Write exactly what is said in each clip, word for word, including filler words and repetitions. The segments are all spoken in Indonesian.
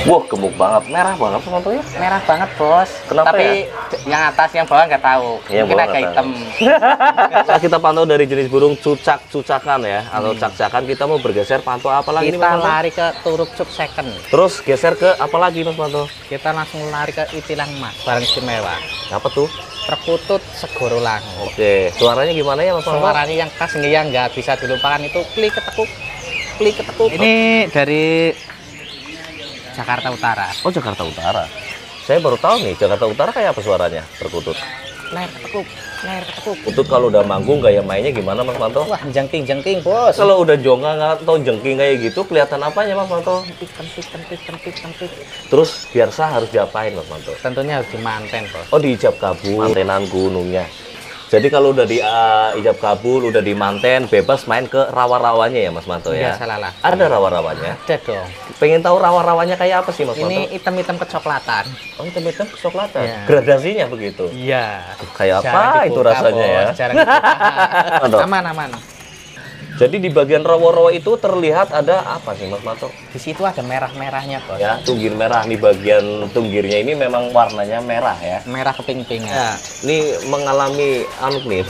Wah, gemuk banget, merah banget Mas Manto ya. Merah banget bos. Kenapa Tapi ya? yang atas yang bawah nggak tahu. Yang Mungkin bawah agak nggak hitam. Nah, kita pantau dari jenis burung cucak-cucakan ya, atau cak-cakan. Kita mau bergeser pantau apa lagi nih, Kita Mas Manto? lari ke Turuk Cuk Second. Terus geser ke apa lagi Mas Manto? Kita langsung lari ke Itilang Mas, barang istimewa. Apa tuh? Perkutut Segoro Langu. Oke, suaranya gimana ya Mas Manto? Suaranya yang khas yang nggak bisa dilupakan itu klik ketekuk, klik ketekuk. Ini dari Jakarta Utara. Oh, Jakarta Utara. Saya baru tahu nih, Jakarta Utara kayak apa suaranya perkutut. Ler ketekuk, ler ketekuk. Kutut kalau udah manggung gaya mainnya gimana Mas Manto? Wah, jengking-jengking bos. Kalau udah jonggang atau jengking kayak gitu kelihatan apanya Mas Manto? Kentik, kentik, kentik, kentik, kentik. Terus biar sah harus diapain Mas Manto? Tentunya harus dimanten bos. Oh, di ijab kabul, mantenan gunungnya. Jadi kalau udah di uh, ijab kabul, udah di manten, bebas main ke rawa-rawanya ya Mas Manto ya? Biasa lah. Ada rawa-rawanya? Ada dong. Pengen tahu rawa-rawanya kayak apa sih Mas Manto? Ini hitam-hitam kecoklatan. Oh, hitam-hitam kecoklatan? Ya. Gradasinya begitu? Iya. Kayak apa Jarang itu dibuka, rasanya ya? bos. Jarang dibuka. Mantap. Aman, aman. Jadi di bagian rawa-rawa itu terlihat ada apa sih Mas Manto? Di situ ada merah-merahnya bos. Ya, tunggir merah. Di bagian tunggirnya ini memang warnanya merah ya. Merah keping-pingan. Ya, ini mengalami anu nih.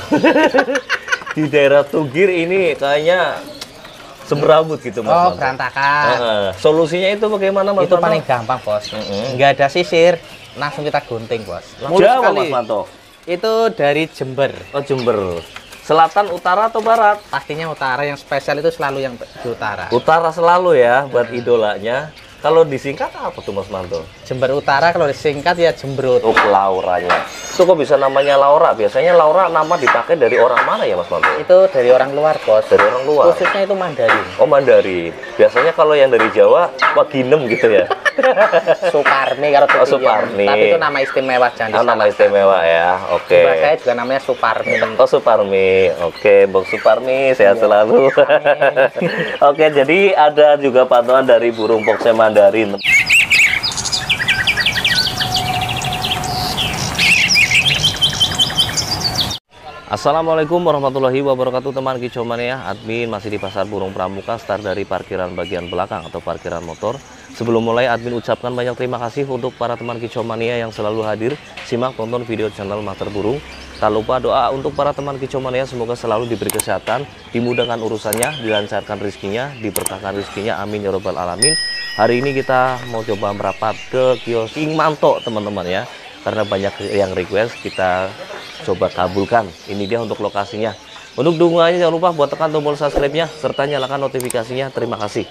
Di daerah tunggir ini kayaknya semberambut gitu Mas Oh, Manto. berantakan. Heeh. Solusinya itu bagaimana Mas Itu Manto? paling gampang bos. Mm-mm. Nggak ada sisir, langsung kita gunting bos. Mulus Jawa Mas sekali. Manto. Itu dari Jember. Oh, Jember. Selatan, utara atau barat? Pastinya utara, yang spesial itu selalu yang di utara. Utara selalu ya buat idolanya. Kalau disingkat apa tuh Mas Manto? Jember Utara kalau disingkat ya Jembrut. Untuk Lauranya. Itu kok bisa namanya Laura? Biasanya Laura nama dipakai dari orang mana ya Mas Manto? Itu dari orang luar bos. Dari orang luar. Khususnya itu Mandarin. Oh, Mandarin. Biasanya kalau yang dari Jawa, Waginem gitu ya. Suparmi kalau Oh, Tukian. Suparmi. Tapi itu nama istimewa jangan Oh, nama disalahkan. istimewa ya. Oke. Mbak saya juga namanya Suparmi. Oh, Suparmi. Oke, Bang Suparmi, sehat Iya. selalu. Oke, jadi ada juga pantauan dari burung pokse Mandarin. Assalamualaikum warahmatullahi wabarakatuh teman Kicomania. Admin masih di pasar burung pramuka, start dari parkiran bagian belakang atau parkiran motor. Sebelum mulai, admin ucapkan banyak terima kasih untuk para teman Kicomania yang selalu hadir simak tonton video channel Master Burung. Tak lupa doa untuk para teman Kicomania, semoga selalu diberi kesehatan, dimudahkan urusannya, dilancarkan rezekinya, diberkahkan rezekinya, amin ya robbal alamin. Hari ini kita mau coba merapat ke kios King Manto teman-teman ya, karena banyak yang request, kita coba kabulkan. Ini dia untuk lokasinya. Untuk dukungannya jangan lupa buat tekan tombol subscribe-nya serta nyalakan notifikasinya. Terima kasih.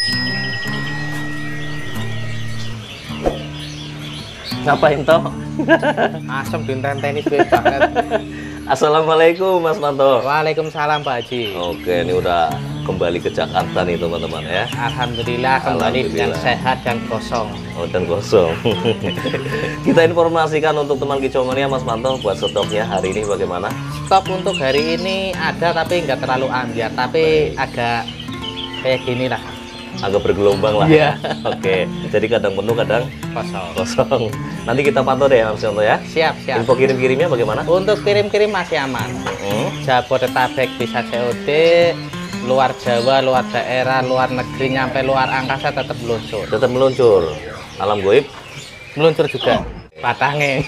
Ngapain toh? Asem bintang tenis banget. Assalamualaikum Mas Manto. Waalaikumsalam Pak Haji. Oke, ini udah kembali ke Jakarta nih teman-teman ya. Alhamdulillah kembali dan Alhamdulillah. sehat dan kosong. Oh, dan kosong. Kita informasikan untuk teman Kicomania Mas Manto buat stoknya hari ini bagaimana? Stok untuk hari ini ada tapi nggak terlalu ambiar, tapi agak kayak gini lah, Agak bergelombang lah. Iya. Oke, jadi kadang penuh kadang kosong. kosong. Nanti kita pantau deh Mas Manto ya. Siap, siap. Info kirim-kirimnya bagaimana? Untuk kirim-kirim masih aman. Hmm. Jabodetabek bisa C O D, luar Jawa, luar daerah, luar negeri, nyampe luar angkasa tetap meluncur. Tetap meluncur. Alam goib. Meluncur juga. Batangnya.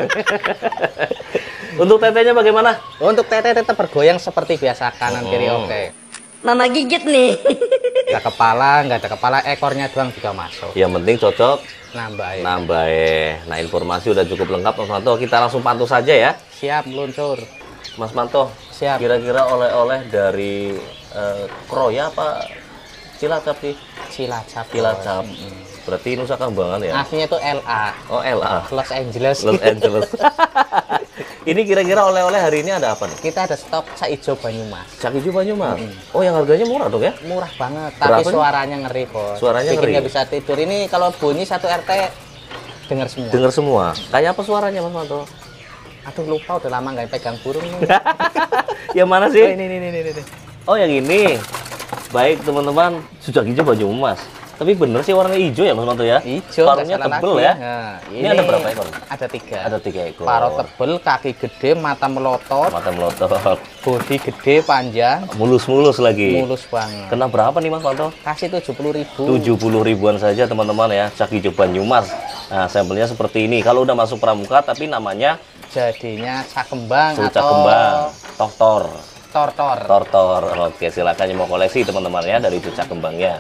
Untuk tetenya bagaimana? Untuk tete tetap bergoyang seperti biasa, kanan kiri Oh. oke. Mama gigit nih. Nggak kepala, nggak ada kepala, ekornya doang juga masuk. Yang penting cocok Nambah ya. nambah eh. Nah, informasi udah cukup lengkap Mas Manto. Kita langsung pantau saja ya. Siap meluncur. Mas Manto, Siap. kira-kira oleh-oleh dari eh, Kroya apa Cilacap sih? Cilacap. Cilacap. Mm. Berarti Nusa Kambangan ya? Aslinya itu L A. Oh, L A. Los Angeles. Los Angeles. Ini kira-kira oleh-oleh hari ini ada apa nih? Kita ada stok saijo Banyumas. Cak hijau Banyumas. Mm. Oh, yang harganya murah dong ya? Murah banget, Berapa tapi nih? suaranya ngeri bos. Suaranya Bikin ngeri? nggak bisa tidur. Ini kalau bunyi satu R T dengar semua. Dengar semua. Kayak apa suaranya Mas Manto? Aduh lupa, udah lama nggak pegang burung nih. Yang mana Oh, sih? ini, ini, ini, ini. Oh, yang ini. Baik teman-teman, Sujak Hijau Banyumas. Tapi bener sih warnanya hijau ya Mas Manto ya? Hijau, Paruhnya nggak salah tebel lagi. ya? Nah, Ini ada berapa ekor? Ada tiga. Ada tiga ekor. Paro tebel, kaki gede, mata melotot, Mata melotot. bodi gede, panjang, Mulus-mulus lagi. mulus banget. Kena berapa nih Mas Manto? Kasih tujuh puluh ribu. tujuh puluh ribuan saja teman-teman ya. Cak hijau Banyumas. Nah, sampelnya seperti ini. Kalau udah masuk pramuka tapi namanya Jadinya cak kembang Cak atau kembang, tortor. tortor. Tortor. Oke, silakan yang mau koleksi teman-teman ya dari cucak kembangnya.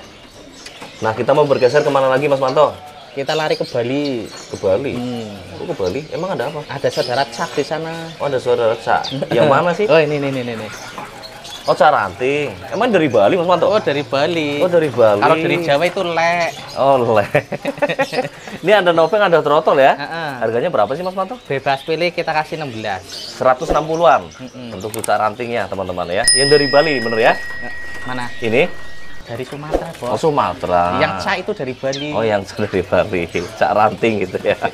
Nah, kita mau bergeser kemana lagi Mas Manto? Kita lari ke Bali. Ke Bali. Hmm. Oh, ke Bali. Emang ada apa? Ada saudara cak di sana. Oh, ada saudara Cak. Yang mana sih? Oh, ini ini ini ini. Oh, Cak Ranting. Emang dari Bali Mas Manto? Oh, dari Bali. Oh, dari Bali. Kalau dari Jawa itu lek. Oh, le. Ini ada nopeng, ada trotol ya. Heeh. Harganya berapa sih Mas Manto? Bebas pilih kita kasih enam belas. seratus enam puluhan. Mm-mm. Untuk cucak rantingnya teman-teman ya. Yang dari Bali bener ya? Mana? Ini Dari Sumatera, oh Bos. Sumatera. Yang cak itu dari Bali. Oh, yang dari Bali. Cak ranting gitu ya.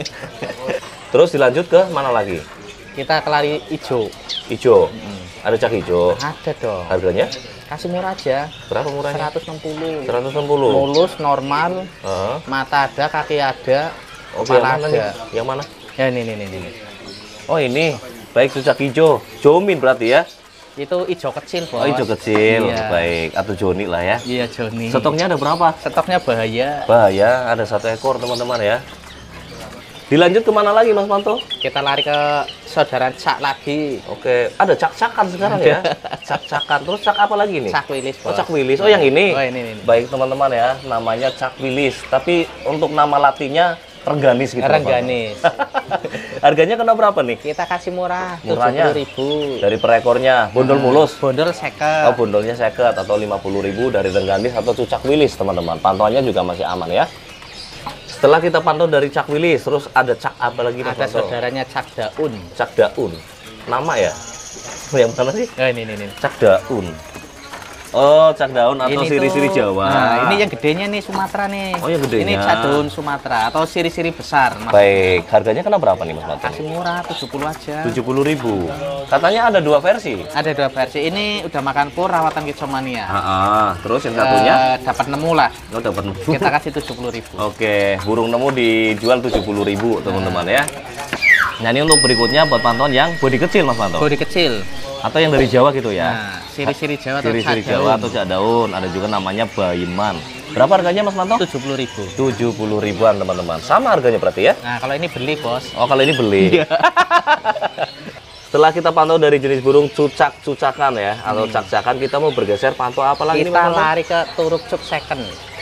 Terus dilanjut ke mana lagi? Kita kelari hijau. Hijau. Ada cak hijau. Ada dong. Harganya Kasih murah aja. berapa murahnya? seratus enam puluh. seratus enam puluh. Mulus normal, Heeh. mata ada, kaki ada, Oke, yang kepala mana ada. nih? Yang mana? Ya ini ini ini. ini. Oh, ini. Baik, cucak hijau. Jomin berarti ya? Itu hijau kecil, Bos. Oh, hijau kecil. Iya. Baik, atau Joni lah ya. Iya, Joni. Stoknya ada berapa? Stoknya bahaya. Bahaya, ada satu ekor teman-teman ya. Dilanjut kemana lagi Mas Manto? Kita lari ke saudara cak lagi. Oke, ada cak-cakan sekarang ya. Cak-cakan. Terus cak apa lagi nih? Cak wilis, Oh, Bos. cak wilis. Oh, yang ini. Oh, ini, ini. Baik teman-teman ya, namanya cak wilis. Tapi untuk nama latinnya Rengganis gitu. Mas Manto. Rengganis. Harganya kena berapa nih? Kita kasih murah, Murahnya? tujuh puluh ribu. Dari per ekornya, bondol mulus. Bondol Oh, seket. bondolnya seket atau lima puluh ribu dari Rengganis atau cucak wilis teman-teman. Pantauannya juga masih aman ya. Setelah kita pantau dari cak wilis, terus ada cak apa lagi Mas Ada Manto? saudaranya cak daun. Cak daun. Nama ya? Oh, yang mana sih? Oh, ini, ini, ini. Cak daun. Oh, cak daun atau Ini siri-siri tuh- Jawa. Nah, ini yang gedenya nih Sumatera nih. Oh, yang gedenya. Ini cak daun Sumatera atau siri-siri besar. Mas. Baik, harganya kena berapa nih Mas Manto? Kasih murah tujuh puluh aja. tujuh puluh ribu. Katanya ada dua versi. Ada dua versi. Ini udah makan pur rawatan Kicomania. Ah, terus yang satunya? Eh, dapat nemu lah. Oh, dapat. Kita kasih tujuh puluh ribu. Oke, burung nemu dijual tujuh puluh ribu teman-teman ya. Nah, ini untuk berikutnya buat pantauan yang bodi kecil Mas Manto. Bodi kecil. Atau yang dari Jawa gitu ya. Nah, siri-siri Jawa atau Siri-siri cak Jawa daun. atau cak daun. Ada juga namanya Baiman. Berapa harganya Mas Manto? tujuh puluh ribu. tujuh puluh ribuan teman-teman. Sama harganya berarti ya? Nah, kalau ini beli, Bos. Oh, kalau ini beli. Setelah kita pantau dari jenis burung cucak-cucakan ya, atau cak-cakan, kita mau bergeser pantau apa lagi nih, Kita Mas Manto? lari ke Turuk Cuk second.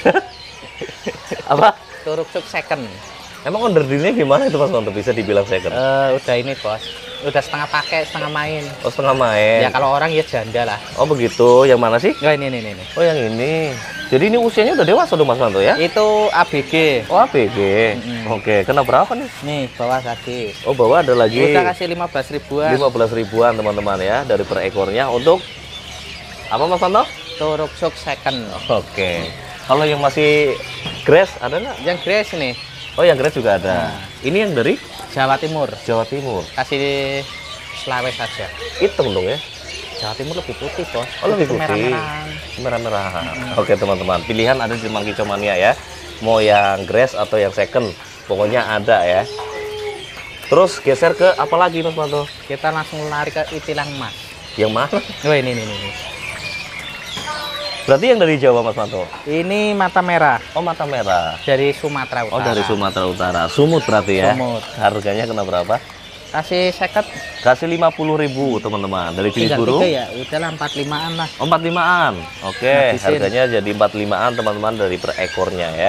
Apa? Turuk Cuk second. Emang onderdilnya gimana itu Mas Manto? Bisa dibilang second? Eh, udah ini, Bos. Udah setengah pakai, setengah main. Oh, setengah main. Ya kalau orang ya janda lah. Oh, begitu. Yang mana sih? Oh, ini, ini, ini. Oh, yang ini. Jadi ini usianya udah dewasa dong Mas Manto ya? Itu A B G. Oh, A P G. Oke, kena berapa nih? Nih, bawah tadi. Oh, bawah ada lagi. Kita kasih lima belas ribuan. lima belas ribuan teman-teman ya dari per ekornya untuk apa Mas Manto? Turuk Cuk second. Oke. Kalau yang masih grass ada nggak? Yang grace nih, Oh, yang grass juga ada. Ini yang dari Jawa Timur. Jawa Timur. Kasih Sulawesi saja. Hitam dong ya? Jawa Timur lebih putih, Bos. Oh, lebih putih. Merah-merahan. Merah-merah. Oke teman-teman, pilihan ada di Mangki Comania ya. Mau yang grass atau yang second, pokoknya ada ya. Terus geser ke apa lagi Mas Manto? Kita langsung lari ke Itilang Mas. Yang mana? Oh, ini, ini, ini. Berarti yang dari Jawa Mas Manto? Ini mata merah Oh, mata merah. dari Sumatera Utara. Oh, dari Sumatera Utara. Sumut berarti ya? Sumut. Harganya kena berapa? Kasih seket. Kasih lima puluh ribu teman-teman. Dari jenis Tinggal burung? tiga ya. Udahlah empat limaan lah. Oh, empat limaan. Oke, Habisin. harganya jadi empat limaan teman-teman dari per ekornya ya.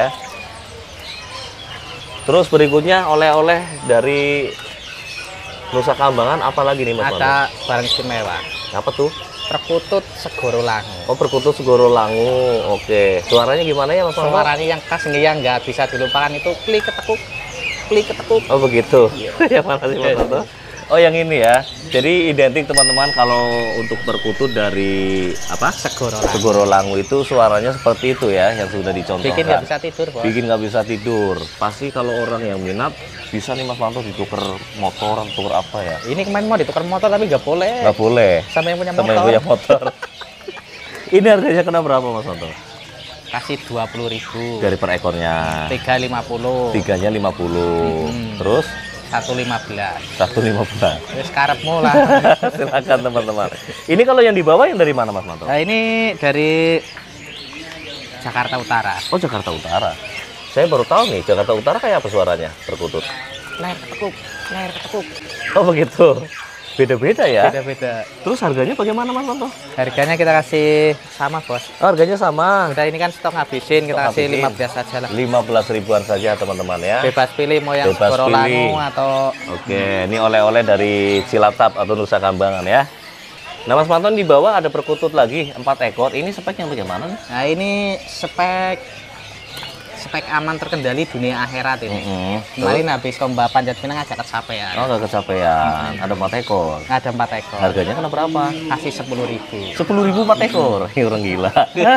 Terus berikutnya oleh-oleh dari Nusa Kambangan apa lagi nih Mas Manto? Ada barang istimewa. Apa tuh? Perkutut Segoro Langu. Oh, perkutut Segoro Langu. Oke. Suaranya gimana ya Mas Manto? Suaranya yang khas nih yang nggak bisa dilupakan itu klik ketekuk, klik ketekuk. Oh, begitu. Yang mana sih Mas Manto? Oh, yang ini ya. Jadi identik teman-teman kalau untuk perkutut dari apa? Segoro Langu. Segoro Langu itu suaranya seperti itu ya yang sudah dicontohkan. Bikin nggak bisa tidur, Bos. Bikin nggak bisa tidur. Pasti kalau orang yang minat bisa nih Mas Manto ditukar motor, tuker apa ya? Ini kemarin mau ditukar motor tapi nggak boleh. Nggak boleh. Sama yang punya Sama motor. yang punya motor. Ini harganya kena berapa Mas Manto? kasih dua puluh ribu. Dari per ekornya. Tiga lima puluh. Tiganya lima puluh. Hmm. Terus? Satu lima belas. Satu lima belas. Terus karepmu lah. Silakan teman-teman. Ini kalau yang dibawa yang dari mana Mas Manto? Nah, ini dari Jakarta Utara. Oh, Jakarta Utara. Saya baru tahu nih, Jakarta Utara kayak apa suaranya perkutut. Ler ketekuk, ler ketekuk. Oh begitu. Beda-beda ya. Beda-beda. Terus harganya bagaimana Mas Manto? Harganya kita kasih sama, Bos. Oh, harganya sama. Kita ini kan stok ngabisin, kita Stok kasih ngabisin. lima belas saja lah. lima belas ribuan saja teman-teman ya. Bebas pilih mau yang Bebas Gorolangu pilih. atau Oke, ini oleh-oleh dari Cilacap atau Nusa Kambangan ya. Nah Mas Manto di bawah ada perkutut lagi empat ekor. Ini speknya bagaimana nih? Nah, ini spek spek aman terkendali dunia akhirat ini. Mm-hmm. Kemarin habis lomba panjat pinang agak kecapean. Oh, nggak kecapean. Ada empat ekor. Ada empat ekor. Harganya kena berapa? Kasih sepuluh ribu. Sepuluh ribu empat ekor. Ini orang gila.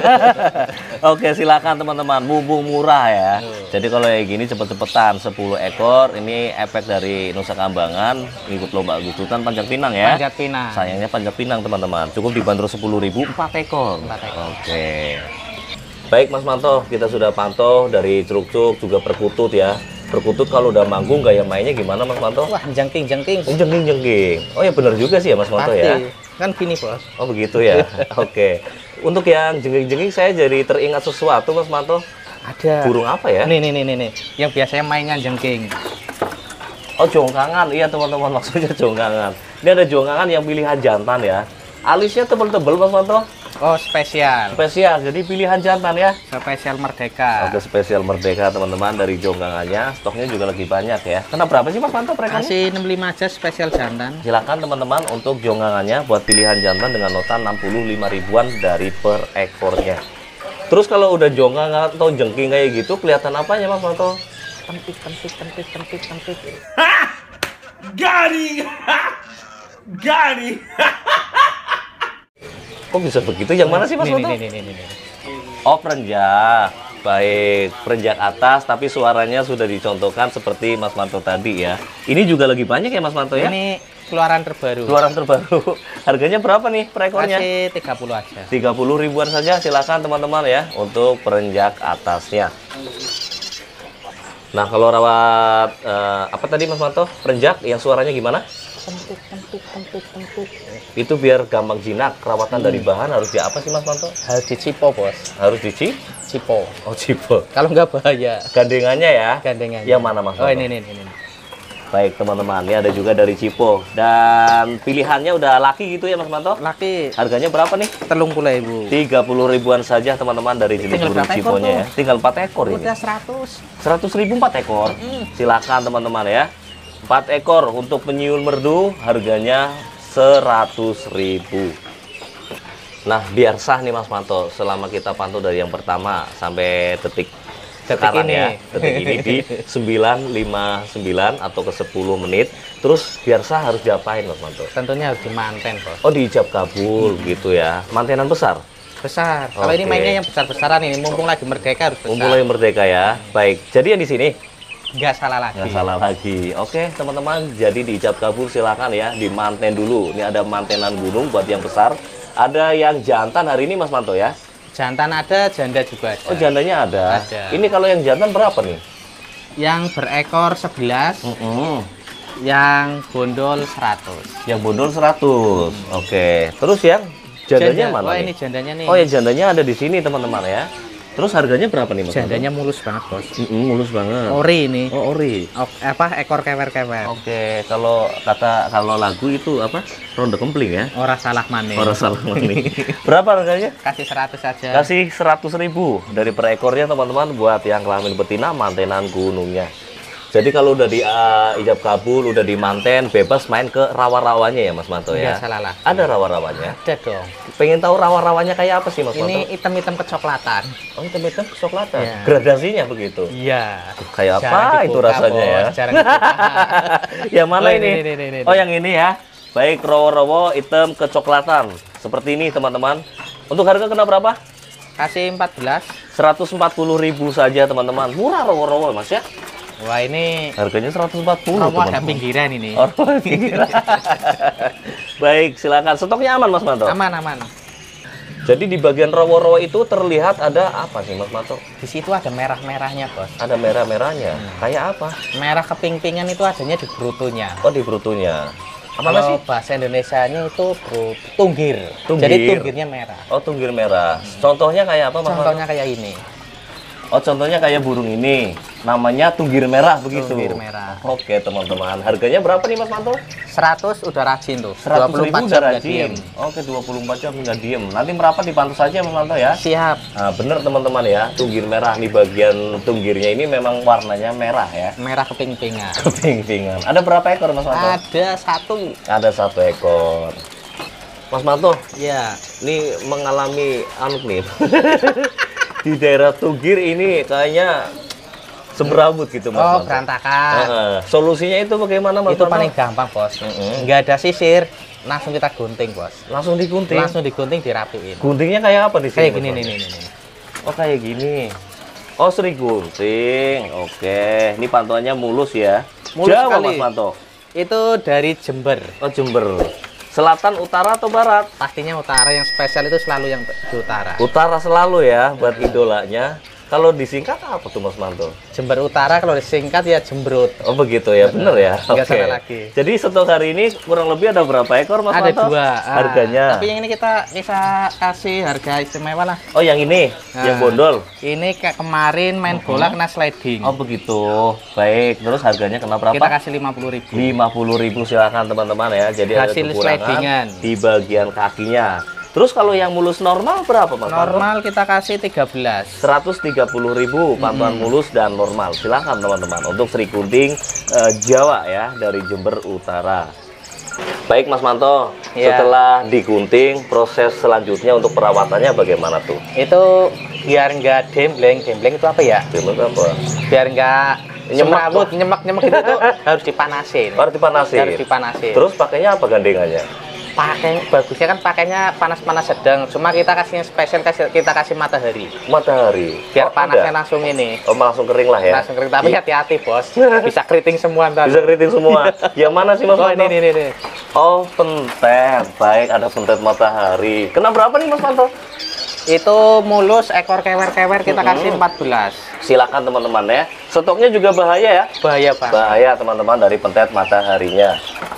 Oke, silakan teman-teman. Mumpung murah ya. Jadi kalau kayak gini cepet-cepetan sepuluh ekor. Ini efek dari Nusa Kambangan. Ikut lomba Agustusan Panjat Pinang ya. Panjat pinang. Sayangnya Panjat Pinang teman-teman. Cukup dibanderol sepuluh ribu empat ekor. Empat ekor. Oke. Baik Mas Manto, kita sudah pantau dari Cruk-Cruk juga perkutut ya. Perkutut kalau udah manggung gaya mainnya gimana Mas Manto? Wah, jengking-jengking. Oh, jengking-jengking. Oh ya benar juga sih ya Mas Manto ya. Kan gini, Bos. Oh begitu ya. Oke. Untuk yang jengking-jengking saya jadi teringat sesuatu Mas Manto. Ada. Burung apa ya? Nih, nih, nih, nih, nih. Yang biasanya mainnya jengking. Oh jongkangan. Iya teman-teman, maksudnya jongkangan. Ini ada jongkangan yang pilihan jantan ya. Alisnya tebel-tebel Mas Manto. Oh, spesial. Spesial, jadi pilihan jantan ya. Spesial Merdeka. Oke, spesial Merdeka teman-teman dari jongkangannya. Stoknya juga lagi banyak ya. Kena berapa sih Mas Manto perekannya? Kasih enam puluh lima aja spesial jantan. Silakan teman-teman untuk jongkangannya buat pilihan jantan dengan nota enam puluh lima ribuan dari per ekornya. Terus kalau udah jongkangan atau jengking kayak gitu, kelihatan apanya Mas Manto? Tempik, tempik, tempik, tempik, tempik. Hah! Garing! Garing! Kok bisa begitu? Yang mana sih Mas Nih, Manto? nih, nih, nih, nih, nih. Oh, perenjak. Baik, perenjak atas tapi suaranya sudah dicontohkan seperti Mas Manto tadi ya. Ini juga lagi banyak ya Mas Manto ya? Ini keluaran terbaru. Keluaran terbaru. Harganya berapa nih per ekornya? Kasih tiga puluh aja. tiga puluh ribuan saja. Silakan teman-teman ya untuk perenjak atasnya. Nah, kalau rawat eh, apa tadi Mas Manto? Perenjak yang suaranya gimana? Tempik, tempik, tempik, tempik. Itu biar gampang jinak. Rawatan dari bahan harus di apa sih Mas Manto? Harus dicipo, Bos. Harus dici? Cipo. Oh, cipo. Kalau nggak bahaya. Gandengannya ya? Gandengannya. Yang mana Mas Oh, Manto? ini, ini, ini. ini. Baik teman-teman, ini ada juga dari Cipo. Dan pilihannya udah laki gitu ya Mas Manto? Laki Harganya berapa nih? telung puluh ribu. tiga puluh ribuan saja teman-teman dari jenis Tinggal burung berapa ekor Ciponya ya. tuh? Tinggal empat ekor ini. Udah seratus. seratus ribu empat ekor. Silakan teman-teman ya. empat ekor untuk penyiul merdu harganya seratus ribu. Nah, biar sah nih Mas Manto selama kita pantau dari yang pertama sampai detik sekarang ini. ya. Detik ini di sembilan lima puluh sembilan atau ke sepuluh menit. Terus biar sah harus diapain Mas Manto? Tentunya harus dimanten, Bos. Oh, diijab kabul gitu ya. Mantenan besar. Besar. Kalau ini Oke. mainnya yang besar-besaran ini, mumpung lagi merdeka harus besar. Mumpung lagi merdeka ya. Baik. Jadi yang di sini Nggak salah lagi. nggak salah lagi. Oke, teman-teman. Jadi diijab kabul silakan ya, dimanten dulu. Ini ada mantenan gunung buat yang besar. Ada yang jantan hari ini Mas Manto ya. Jantan ada, janda juga ada. Oh, jandanya ada. Ada. Ini kalau yang jantan berapa nih? Yang berekor sebelas, Mm-mm. yang bondol seratus. Yang bondol seratus. Oke. Terus yang jandanya Janda. mana Oh, nih? ini jandanya nih. Oh, yang jandanya ada di sini teman-teman ya. Terus harganya berapa nih Mas? Jandanya mulus banget, Bos. Mm-mm, mulus banget. Ori ini. Oh, ori. Oh, apa ekor kewer-kewer. Oke, kalau kata kalau lagu itu apa? Ronde Kempling ya. Ora salah maneh. Orang salah nih. Berapa harganya? Kasih seratus aja. Kasih seratus ribu dari per ekornya teman-teman buat yang kelamin betina mantenan gunungnya. Jadi kalau udah di uh, ijab kabul, udah dimanten, bebas main ke rawa-rawanya ya Mas Manto ya. Nggak salah lah. Ada rawa-rawanya. Ada dong. Pengen tahu rawa-rawanya kayak apa sih Mas Manto? Ini hitam-hitam kecoklatan. Oh, hitam-hitam kecoklatan. Iya. Gradasinya begitu. Iya. Kayak Jangan apa itu dibuka, rasanya ya? Bos. Jangan dibuka. Yang mana Oh, ini? ini, ini, ini, ini. Oh, yang ini ya. Baik, rawa-rawa hitam kecoklatan. Seperti ini teman-teman. Untuk harga kena berapa? Kasih empat belas. seratus empat puluh ribu saja teman-teman. Murah rawa-rawa Mas ya. Wah, ini Harganya seratus empat puluh rawa ada teman-teman. pinggiran ini. Oh, rawa pinggiran. Baik, silakan. Stoknya aman Mas Manto? Aman, aman. Jadi di bagian rawa-rawa itu terlihat ada apa sih Mas Manto? Di situ ada merah-merahnya, Bos. Ada merah-merahnya. Hmm. Kayak apa? Merah keping-pingan itu adanya di brutonya. Oh, di brutonya. Apa Kalau sih? bahasa Indonesianya itu bro, tunggir. Tunggir. Jadi tunggirnya merah. Oh, tunggir merah. Contohnya kayak apa Mas Manto? Contohnya kayak ini. Oh, contohnya kayak burung ini. Namanya tunggir merah begitu. Tunggir merah. Oke, teman-teman. Harganya berapa nih Mas Manto? seratus udah rajin tuh. seratus ribu udah jam nggak rajin. diem. Oke, dua puluh empat jam nggak diem. Nanti merapat dipantau saja Mas Manto ya. Siap. Nah, bener teman-teman ya. Tunggir merah nih, bagian tunggirnya ini memang warnanya merah ya. Merah keping-pingan. Keping-pingan. Ada berapa ekor Mas Manto? Ada satu. Ada satu ekor. Mas Manto, Ya. ini mengalami anu nih. Di daerah Tunggir ini kayaknya semberamut gitu Mas Oh, Manto. berantakan. Heeh. Solusinya itu bagaimana Mas Itu Manto? paling gampang, Bos. Mm-mm. Nggak ada sisir, langsung kita gunting, Bos. Langsung digunting. Langsung digunting, dirapiin. Guntingnya kayak apa di sini? Kayak Mas gini Manto? nih, nih, nih. nih. Oh, kayak gini. Oh, seri gunting. Oke, ini pantauannya mulus ya. Mulus Jawa Mas sekali. Manto. Itu dari Jember. Oh, Jember. Selatan, utara atau barat? Pastinya utara, yang spesial itu selalu yang di utara. Utara selalu ya buat idolanya. Kalau disingkat apa tuh Mas Manto? Jember Utara kalau disingkat ya Jembrut. Oh begitu ya, bener ya. Nggak Oke. salah lagi. Jadi stok hari ini kurang lebih ada berapa ekor Mas Ada Manto? dua. Ah, Harganya. Tapi yang ini kita bisa kasih harga istimewa lah. Oh yang ini, yang Nah. bondol. Ini kayak kemarin main bola kena sliding. Oh begitu. Baik. Terus harganya kena berapa? Kita kasih lima puluh ribu. lima puluh ribu silakan teman-teman ya. Jadi ada Hasil kekurangan slidingan. di bagian kakinya. Terus kalau yang mulus normal berapa Mas Manto? Normal kita kasih tiga belas. seratus tiga puluh ribu pantauan mulus dan normal. Silahkan teman-teman untuk Sri Kunting eh, Jawa ya dari Jember Utara. Baik Mas Manto, Ya. setelah digunting proses selanjutnya untuk perawatannya bagaimana tuh? Itu biar nggak dembleng. Dembleng itu apa ya? Gimana apa? Biar nggak Nyemek, semrawut, nyemek-nyemek itu tuh harus dipanasin. Harus dipanasin. Harus dipanasin. Terus pakainya apa gandengannya? pakai bagusnya kan pakainya panas-panas sedang. Cuma kita kasih yang spesial, kasih kita kasih matahari. Matahari. Biar Oh, panasnya ada? langsung ini. Oh, langsung kering lah ya. Langsung kering. Tapi hati-hati, Bos. Bisa keriting semua ntar. Bisa keriting semua. Yang mana sih Mas Oh, Manto? ini, ini, ini. Oh, pentet. Baik, ada pentet matahari. Kena berapa nih Mas Manto? Itu mulus ekor kewer-kewer kita kasih empat belas. Silakan teman-teman ya. Stoknya juga bahaya ya. Bahaya, Pak. Bahaya teman-teman dari pentet mataharinya.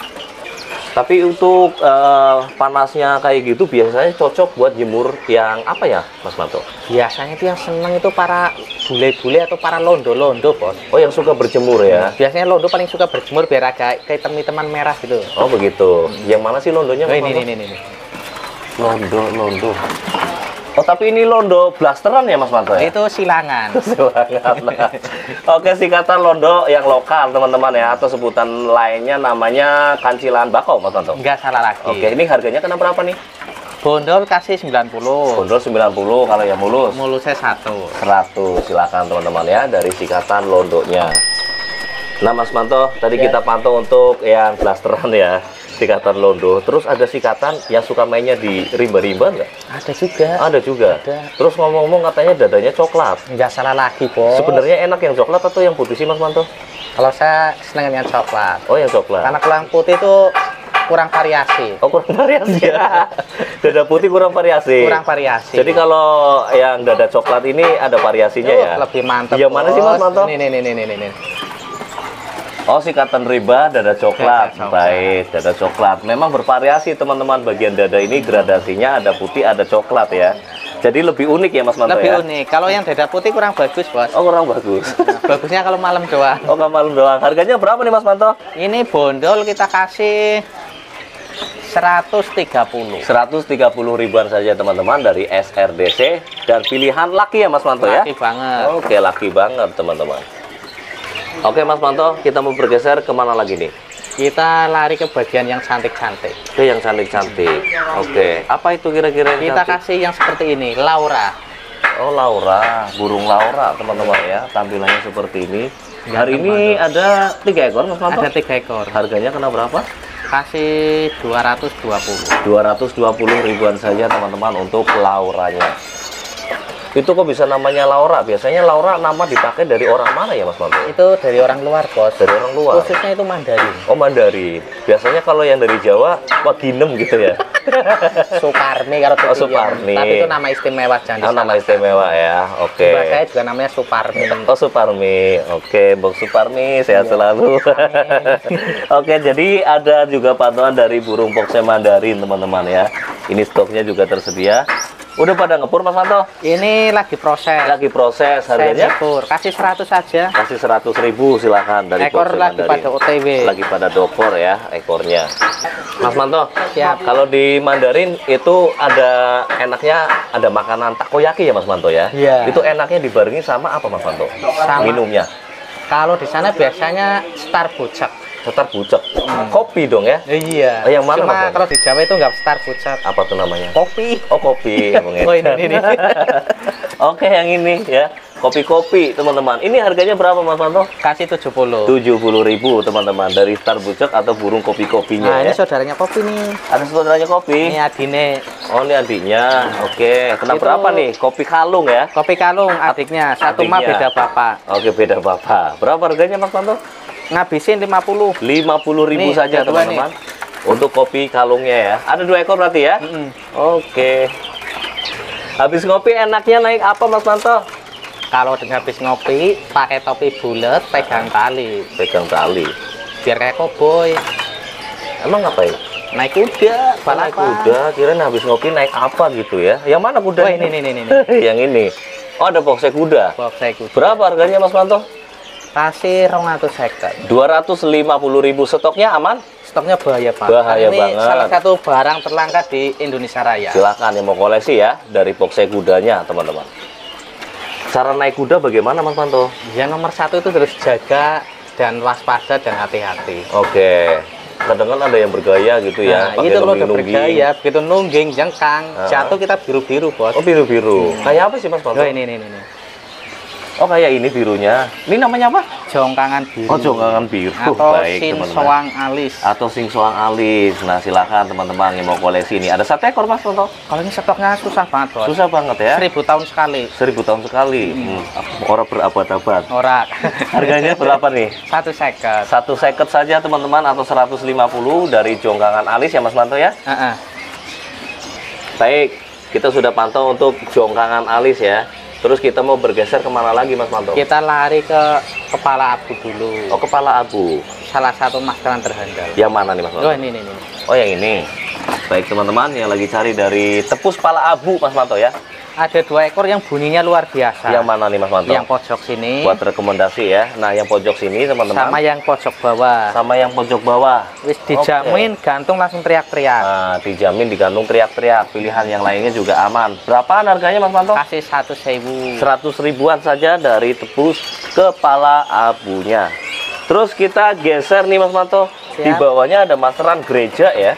Tapi untuk eh, panasnya kayak gitu biasanya cocok buat jemur yang apa ya, Mas Manto? Biasanya itu yang seneng itu para bule-bule atau para londo-londo, Bos. Oh, yang suka berjemur ya? Biasanya londo paling suka berjemur biar agak kayak teman-teman merah gitu. Oh begitu. Yang mana sih londonya? Oh, Mas ini, Manto? ini, ini, ini. Londo, londo. Oh, tapi ini londo blasteran ya Mas Manto ya? Itu silangan. Silakan. Nah. Oke, singkatan londo yang lokal teman-teman ya, atau sebutan lainnya namanya kancilan bakau Mas Manto. Enggak salah lagi. Oke, ini harganya kena berapa nih? Bondol kasih sembilan puluh. Bondol sembilan puluh, kalau yang mulus Mulusnya satu. seratus. Silakan teman-teman ya dari singkatan londonya. Nah Mas Manto, tadi Ya. kita pantau untuk yang blasteran ya, singkatan londo. Terus ada singkatan yang suka mainnya di rimba-rimba nggak? Ada juga. Ada juga. Ada. Terus ngomong-ngomong katanya dadanya coklat. Enggak salah lagi, Bos. Sebenarnya enak yang coklat atau yang putih sih Mas Manto? Kalau saya seneng yang coklat. Oh yang coklat. Karena kalau yang putih itu kurang variasi. Oh kurang variasi ya. Dada putih kurang variasi. Kurang variasi. Jadi kalau yang dada coklat ini ada variasinya Itu ya. lebih mantap. Yang mana sih Mas Bos. Manto? Ini, ini, ini, ini, ini. Oh singkatan riba dada coklat. Dada coklat. Baik, dada coklat. Memang bervariasi teman-teman, bagian dada ini gradasinya ada putih, ada coklat ya. Jadi lebih unik ya Mas Manto ya. Lebih unik. Kalau yang dada putih kurang bagus, Bos. Oh kurang bagus. Nah, bagusnya kalau malam doang. Oh malam doang. Harganya berapa nih Mas Manto? Ini bondol kita kasih seratus tiga puluh. seratus tiga puluh ribuan saja teman-teman dari S R D C, dan pilihan laki ya Mas Manto ya. Laki banget. Oke, laki banget teman-teman. Oke Mas Manto, kita mau bergeser kemana lagi nih? Kita lari ke bagian yang cantik-cantik. Oke, yang cantik-cantik. Oke, apa itu kira-kira yang Kita cantik? kasih yang seperti ini, Laura. Oh Laura, burung Laura teman-teman ya. Tampilannya seperti ini. Hari ini ada tiga ekor Mas Manto. Ada tiga ekor. Harganya kena berapa? Kasih dua ratus dua puluh. dua ratus dua puluh ribuan saja teman-teman untuk Lauranya. Itu kok bisa namanya Laura? Biasanya Laura nama dipakai dari orang mana ya Mas Manto? Itu dari orang luar, Bos. Dari orang luar. Khususnya itu Mandarin. Oh Mandarin. Biasanya kalau yang dari Jawa, wah ginem gitu ya. Suparmi kalau Oh, Suparmi. Tapi itu nama istimewa, jangan Oh, nama disalahkan. istimewa ya. Oke. Mbak saya juga namanya Suparmi. Oh, Suparmi. Oke, Bang Suparmi, sehat selalu. Oke, jadi ada juga pantauan dari burung Pokse Mandarin, teman-teman ya. Ini stoknya juga tersedia. Udah pada ngepur, Mas Manto? Ini lagi proses. Lagi proses, Saya harganya ngepur. Kasih seratus saja. kasih seratus ribu, silakan dari Ekor Pokse lagi Mandarin. pada O T W. Lagi pada dokor ya ekornya. Mas Manto, Siap. kalau di Mandarin itu ada enaknya ada makanan takoyaki ya Mas Manto ya? Iya. Itu enaknya dibarengi sama apa Mas Manto? Sama. Minumnya. Kalau di sana biasanya star bucak. Setar bucek. Kopi dong ya? Iya. Oh, yang mana, Cuma Mas? kalau di Jawa itu nggak star bucak. Apa tuh namanya? Kopi. Oh, kopi. Emang Oh, ini, ini. Oke, yang ini ya. Kopi-kopi, teman-teman. Ini harganya berapa Mas Manto? Kasih tujuh puluh. tujuh puluh ribu, teman-teman. Dari Star Bucek atau burung kopi-kopinya Nah, ya. ini saudaranya kopi nih. Ada saudaranya kopi. Ini adine. Oh, ini adiknya. Oke, kena Itu- berapa nih? Kopi kalung ya? Kopi kalung adiknya. Satu mah Adiknya. beda bapak. Oke, beda bapak. Berapa harganya Mas Manto? Ngabisin lima puluh. lima puluh ribu Nih, saja, ada dua teman-teman. Untuk kopi kalungnya ya. Ada dua ekor berarti ya? Mm-mm. Oke. Habis ngopi enaknya naik apa Mas Manto? Kalau habis ngopi, pakai topi bulat, pegang tali. Pegang tali. Biar kayak koboi. Emang ngapain? Naik kuda, Naik balapan. kuda, kirain habis ngopi naik apa gitu ya? Yang mana kuda? Oh, ini, ini, ini, ini. Yang ini. Oh, ada boxe kuda. Box saya kuda. Berapa harganya Mas Manto? Kasih rong atau second. dua ratus lima puluh ribu. Stoknya aman? Stoknya bahaya banget. Bahaya ini banget. salah satu barang terlangka di Indonesia Raya. Silakan yang mau koleksi ya dari boxe kudanya, teman-teman. Cara naik kuda bagaimana Mas Manto? Yang nomor satu itu terus jaga dan waspada dan hati-hati. Oke. Kadang kan ada yang bergaya gitu ya, Nah, pakai itu kalau udah nungging-nungging. bergaya, begitu nungging, jengkang, Ah. jatuh kita biru-biru, bos. Oh, biru-biru. Kayak apa sih Mas Manto? Oh, ini, ini, ini. Oh, kayak ini birunya. Ini namanya apa? Jongkangan biru. Oh, jongkangan biru. Atau Baik, sin teman-teman. soang alis. Atau sing soang alis. Nah, silakan teman-teman yang mau koleksi ini. Ada satu ekor Mas Manto? Kalau ini stoknya susah banget, bos. Susah banget ya. Seribu tahun sekali. Seribu tahun sekali. Hmm. Orang berabad-abad. Ora. Harganya berapa nih? Satu second. Satu seket saja teman-teman atau seratus lima puluh dari jongkangan alis ya Mas Manto ya. Heeh. Baik, kita sudah pantau untuk jongkangan alis ya. Terus kita mau bergeser kemana lagi Mas Manto? Kita lari ke kepala abu dulu. Oh, kepala abu. Salah satu maskaran terhandal. Yang mana nih Mas Manto? Oh, ini, ini, ini. Oh, yang ini. Baik teman-teman yang lagi cari dari tepus kepala abu Mas Manto ya. Ada dua ekor yang bunyinya luar biasa. Yang mana nih Mas Manto? Yang pojok sini Buat rekomendasi ya. Nah, yang pojok sini teman-teman. sama yang pojok bawah. Sama yang pojok bawah. Wis dijamin gantung langsung teriak-teriak. Nah, dijamin digantung teriak-teriak. Pilihan yang lainnya juga aman. Berapaan harganya Mas Manto? Kasih satu sewu. seratus ribuan saja dari tepus kepala abunya. Terus kita geser nih Mas Manto. Di Siap. bawahnya ada masteran gereja ya.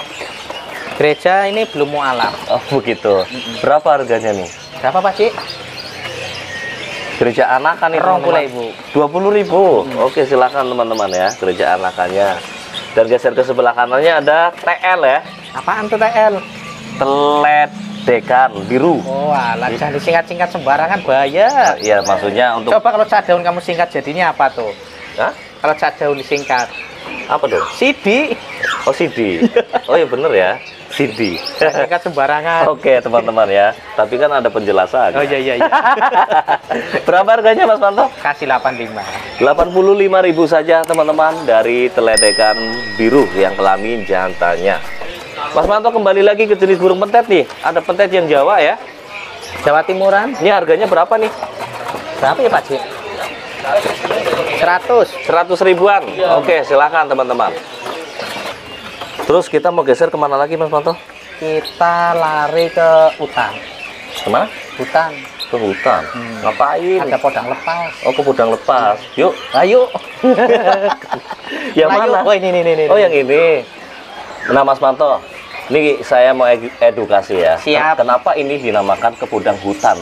Gereja ini belum mau alam. Oh, begitu. Berapa harganya nih? Berapa Pak Cik? Gereja anakan nih Rong puluh teman-teman. ribu. dua puluh ribu. Oke, silakan teman-teman ya. Gereja anakannya. Dan geser ke sebelah kanannya ada T L ya. Apaan tuh T L? Teledekan biru. Oh, alah, jangan disingkat-singkat sembarangan bahaya. Iya, maksudnya untuk Coba kalau cat daun kamu singkat jadinya apa tuh? Hah? Kalau cat daun disingkat. Apa dong? C D. Oh, C D. Oh, ya bener ya. C D. Jangan singkat sembarangan. Oke, teman-teman ya. Tapi kan ada penjelasan. Oh iya iya iya. Berapa harganya Mas Manto? Kasih delapan puluh lima. delapan puluh lima ribu saja teman-teman dari teledekan biru yang kelamin jantannya. Mas Manto kembali lagi ke jenis burung pentet nih. Ada pentet yang Jawa ya. Jawa Timuran. Ini harganya berapa nih? Berapa ya Pak Cik? seratus. seratus ribuan. Oke, silakan teman-teman. Terus kita mau geser kemana lagi Mas Manto? Kita lari ke hutan. Kemana? Hutan. Ke hutan. Hmm. Ngapain? Ada podang lepas. Oh, ke gudang lepas. Yuk. Ayo. Yang Ayo. mana? Oh ini ini ini. Oh, yang ini. Nah, Mas Manto, ini saya mau edu- edukasi ya. Siap. Kenapa ini dinamakan kepodang hutan?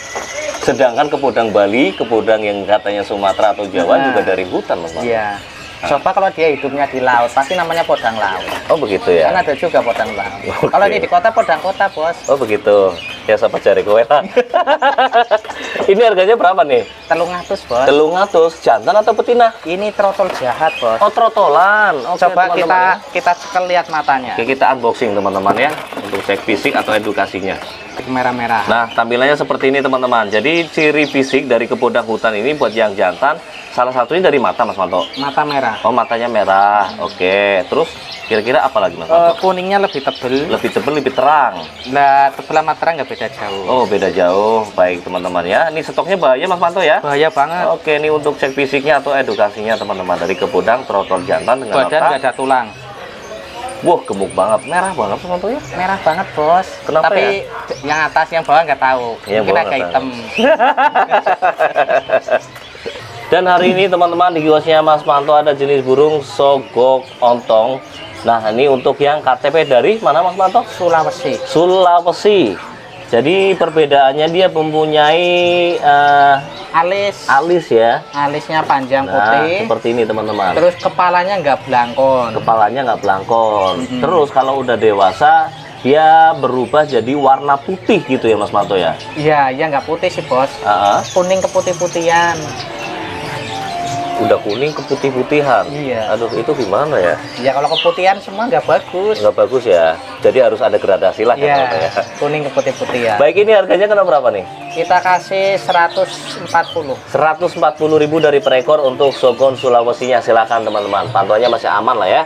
Sedangkan kepodang Bali, kepodang yang katanya Sumatera atau Jawa Nah. juga dari hutan, Mas Manto. Iya. Coba kalau dia hidupnya di laut, pasti namanya podang laut. Oh begitu ya. Kan ada juga podang laut. Oke. Kalau ini di kota podang kota, Bos. Oh begitu. Ya sahabat cari kowe lah. Ini harganya berapa nih? Telung atus, Bos. Telung atus, jantan atau betina? Ini trotol jahat, Bos. Oh trotolan. Oke, Coba teman-teman kita ya. kita cekel lihat matanya. Oke, kita unboxing teman-teman ya untuk cek fisik atau edukasinya. Merah-merah. Nah, tampilannya seperti ini teman-teman. Jadi ciri fisik dari kepodang hutan ini buat yang jantan, salah satunya dari mata Mas Manto. Mata merah. Oh, matanya merah. Oke, terus kira-kira apa lagi Mas Eh, Manto? kuningnya lebih tebel. Lebih tebal, lebih terang. Nah, tebel sama terang nggak beda jauh. Oh, beda jauh. Baik teman-teman ya. Ini stoknya bahaya Mas Manto ya. Bahaya banget. Oke, ini untuk cek fisiknya atau edukasinya teman-teman dari kepodang trotol jantan dengan Badan mata. nggak ada tulang. Wah, gemuk banget, merah banget Mas Manto ya. Merah banget, Bos. Kenapa Tapi yang atas yang bawah nggak tahu. Yang Mungkin bawah agak nggak hitam. Dan hari ini teman-teman di kiosnya Mas Manto ada jenis burung sogok ontong. Nah, ini untuk yang K T P dari mana Mas Manto? Sulawesi. Sulawesi. Jadi perbedaannya dia mempunyai eh, Alis. alis ya. Alisnya panjang Nah, putih. seperti ini teman-teman. Terus kepalanya nggak belangkon. Kepalanya nggak belangkon. Terus kalau udah dewasa dia berubah jadi warna putih gitu ya Mas Manto ya. Iya, ya nggak putih sih, Bos. Ah, ah. Kuning keputih-putihan. Udah kuning ke putih-putihan. Iya. Aduh, itu gimana ya? Ya kalau keputihan semua nggak bagus. Nggak bagus ya. Jadi harus ada gradasi lah ya. Iya, Mas Manto ya. kuning keputih-putihan. Baik, ini harganya kena berapa nih? Kita kasih seratus empat puluh. seratus empat puluh ribu dari per ekor untuk Sogon Sulawesinya. Silakan teman-teman. Pantauannya masih aman lah ya.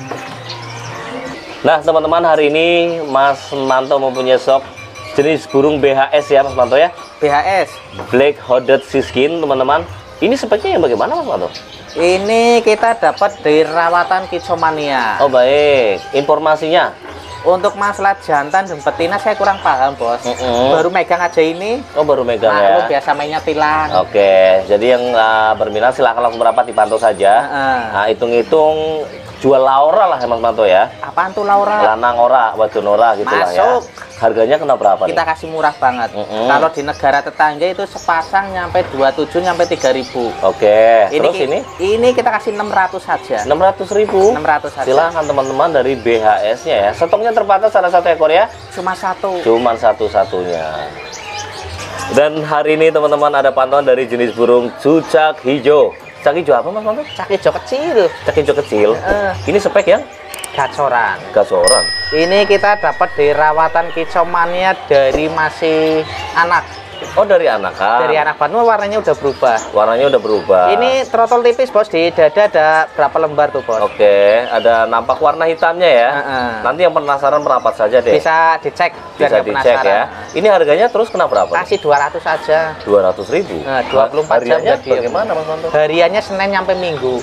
Nah, teman-teman, hari ini Mas Manto mempunyai stok jenis burung B H S ya Mas Manto ya. B H S. Black Hooded Siskin, teman-teman. Ini speknya yang bagaimana Mas Manto? Ini kita dapat dari rawatan Kicomania. Oh, baik. Informasinya? Untuk masalah jantan dan betina saya kurang paham, Bos. Mm-mm. Baru megang aja ini. Oh, baru megang Nah, lu ya. biasa mainnya tilang. Oke, jadi yang uh, berminat silakan langsung merapat dipantau saja. Heeh. Nah, hitung-hitung jual Laura lah ya Mas Manto ya. Apaan tuh Laura? Lanang ora, wadon ora gitu lah ya. Masuk. Harganya kena berapa Kita nih? kasih murah banget. Mm-mm. Kalau di negara tetangga itu sepasang nyampe dua puluh tujuh nyampe tiga ribu. Oke, Ini terus ki- ini ini kita kasih enam ratus saja. enam ratus ribu. enam ratus saja. Silahkan teman-teman dari B H S-nya ya. Stoknya terbatas salah satu ekor ya. Cuma satu. Cuman satu-satunya. Dan hari ini teman-teman ada pantauan dari jenis burung cucak hijau. Cucak hijau apa Mas Manto? Cak hijau kecil. Cucak hijau kecil. Heeh. Ini spek yang Gacoran. gacoran. Ini kita dapat di rawatan Kicomania dari masih anak. Oh, dari anakan. Dari anak banget warnanya udah berubah. Warnanya udah berubah. Ini trotol tipis, Bos. Di dada ada berapa lembar tuh, Bos? Oke, ada nampak warna hitamnya ya. Heeh. Nanti yang penasaran merapat saja deh. Bisa dicek biar Bisa nggak dicek penasaran. ya. Ini harganya terus kena berapa? Kasih dua ratus aja. dua ratus ribu. Nah, dua puluh empat jam Hariannya jadi. bagaimana Mas Manto? Hariannya Senin nyampe Minggu.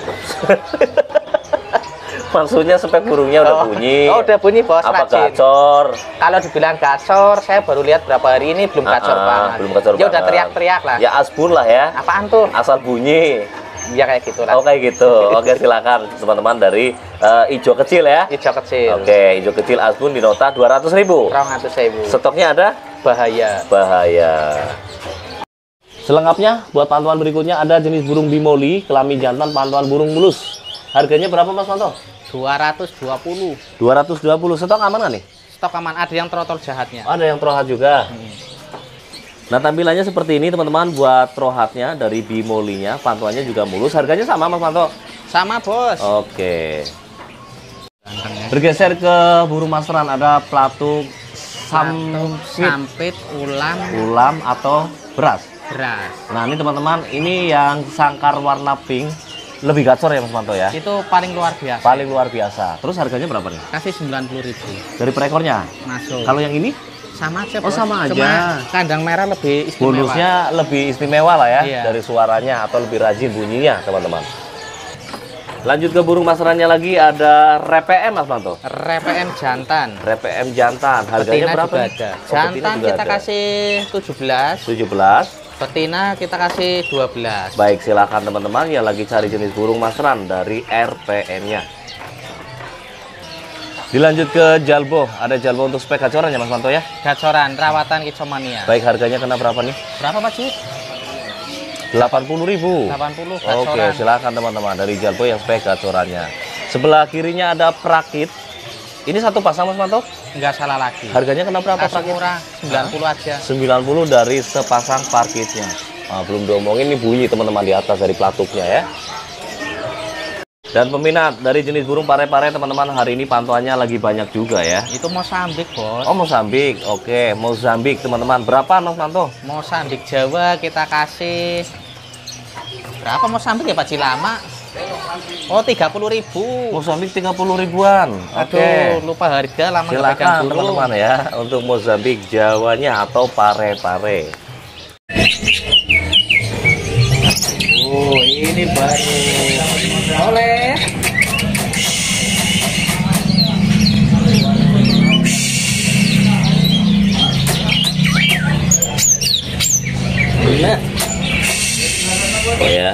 Maksudnya spek burungnya udah Oh. bunyi. Oh, udah bunyi, Bos. Apa Rajin. gacor? Kalau dibilang gacor, saya baru lihat berapa hari ini belum gacor Ah, ah, banget. belum gacor Ya udah banget. teriak-teriak lah. Ya asbun lah ya. Apaan tuh? Asal bunyi. Ya kayak gitulah. Oh, kayak gitu. Oke, silakan teman-teman dari eh, ijo kecil ya. Hijau kecil. Oke, ijo kecil asbun di nota dua ratus ribu. Rong atus sewu. Stoknya ada? Bahaya. Bahaya. Selengkapnya buat pantauan berikutnya ada jenis burung bimoli, kelamin jantan, pantauan burung mulus. Harganya berapa Mas Manto? dua ratus dua puluh. dua ratus dua puluh. Stok aman nggak nih? Stok aman, ada yang trotol jahatnya. Oh, ada yang trohat juga. Nah, tampilannya seperti ini teman-teman. Buat trohatnya dari bimolinya, pantauannya juga mulus. Harganya sama Mas Manto? Sama, Bos. Oke. Bergeser ke burung masteran, ada pelatuk Satu, sampit, sampit, ulam, ulam atau beras. beras. Nah, ini teman-teman, ini yang sangkar warna pink. Lebih gacor ya Mas Manto ya? Itu paling luar biasa. Paling luar biasa. Terus harganya berapa nih? Kasih sembilan puluh ribu. Dari per ekornya? Masuk. Kalau yang ini sama aja, Oh, Bos. sama aja. Cuma kandang merah lebih istimewa. bonusnya lebih istimewa lah ya, Iya. dari suaranya atau lebih rajin bunyinya teman-teman. Lanjut ke burung masterannya lagi, ada R P M Mas Manto. R P M jantan. R P M jantan, harganya Betina berapa juga nih? ada. Oh, betina Jantan juga kita ada. kasih tujuh belas. tujuh belas. Betina kita kasih dua belas. Baik, silakan teman-teman yang lagi cari jenis burung masteran dari R P M-nya. Dilanjut ke jalbo, ada jalbo untuk spek gacoran ya Mas Manto ya. Gacoran rawatan Kicomania. Baik, harganya kena berapa nih? Berapa, Pak Cik? delapan puluh ribu. delapan puluh Oke, gacoran. silakan teman-teman dari Jalpo yang spek gacorannya. Sebelah kirinya ada Prakit. Ini satu pasang Mas Manto? Enggak salah lagi. Harganya kena berapa Langsung Prakit? murah, sembilan puluh aja. sembilan puluh dari sepasang Prakitnya. Nah, belum diomongin ini bunyi teman-teman di atas dari pelatuknya ya. Dan peminat dari jenis burung pare-pare teman-teman, hari ini pantauannya lagi banyak juga ya. Itu Mozambik, Bos. Oh, Mozambik. Oke, Mozambik teman-teman. Berapa Mas Manto? Mozambik Jawa kita kasih berapa Mozambik ya Pak Cilama? Oh, tiga puluh ribu. Mozambik tiga puluh ribuan. Oke. Aduh, lupa harga lama nggak pegang Silakan burung. teman-teman ya untuk Mozambik Jawanya atau pare-pare. Oh, ini baru. Oleh. Nah. Oh ya.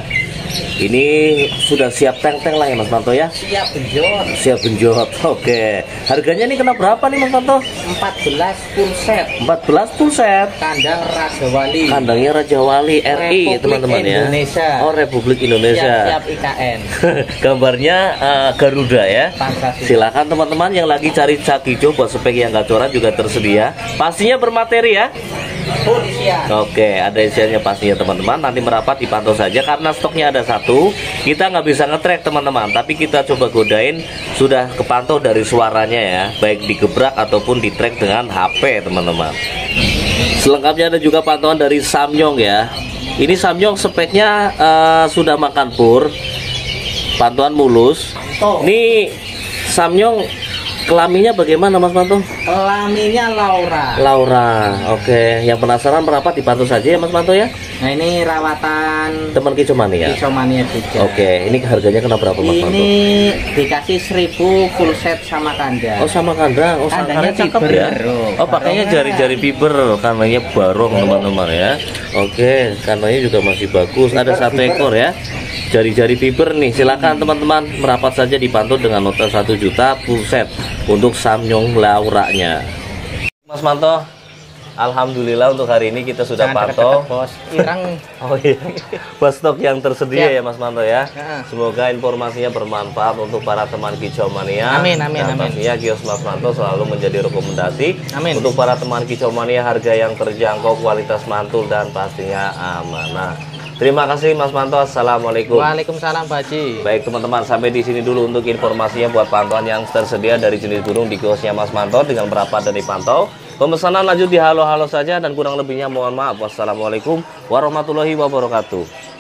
Ini sudah siap teng-teng lah ya Mas Manto ya? Siap benjot. Siap benjot. Oke. Harganya ini kena berapa nih Mas Manto? empat belas full set. empat belas full set. Kandang Raja Wali. Kandangnya Raja Wali R I Republik teman-teman ya. Indonesia. Oh, Republik Indonesia. Siap, siap I K N. Gambarnya uh, Garuda ya. Pancasila. Silakan teman-teman yang lagi cari cat hijau buat spek yang gacoran juga tersedia. Pastinya bermateri ya. Full siap. Oke, ada isiannya pastinya teman-teman. Nanti merapat dipantau saja karena stoknya ada satu. Kita nggak bisa nge-track teman-teman, tapi kita coba godain sudah kepantau dari suaranya ya, baik digebrak ataupun di-track dengan H P teman-teman. Selengkapnya ada juga pantauan dari Samyong ya. Ini Samyong speknya uh, sudah makan pur, pantauan mulus. Ini Samyong kelaminnya bagaimana Mas Manto? Kelaminnya Laura. Laura, oke. Yang penasaran berapa dipantau saja ya Mas Manto ya? Nah, ini rawatan Teman Kicomania. Kicomania juga. Oke, ini harganya kena berapa Mas Manto? Ini dikasih seribu full set sama kandang. Oh, sama kandang. Oh, Kandangnya sangkarnya cakep fiber ya. barong. Oh, pakainya Barongnya. jari-jari fiber, kandangnya barong teman-teman ya. Oke, kandangnya juga masih bagus. Ada satu ekor ya. Jari-jari fiber nih. Silakan teman-teman merapat saja dipantau dengan nota satu juta full set untuk Samyong Lauranya. Mas Manto, alhamdulillah untuk hari ini kita sudah Jangan pantau. deket-deket, Bos. Irang. Oh iya, buat stok yang tersedia Siap. ya Mas Manto ya. Ya. Semoga informasinya bermanfaat untuk para teman Kicomania. Amin, amin, Dan amin. pastinya kios Mas Manto selalu menjadi rekomendasi Amin. untuk para teman Kicomania, harga yang terjangkau, kualitas mantul dan pastinya amanah. Terima kasih Mas Manto. Assalamualaikum. Waalaikumsalam Pak Haji. Baik teman-teman, sampai di sini dulu untuk informasinya buat pantauan yang tersedia dari jenis burung di kiosnya Mas Manto dengan berapa dan dipantau. Pemesanan lanjut di halo-halo saja dan kurang lebihnya mohon maaf. Wassalamualaikum warahmatullahi wabarakatuh.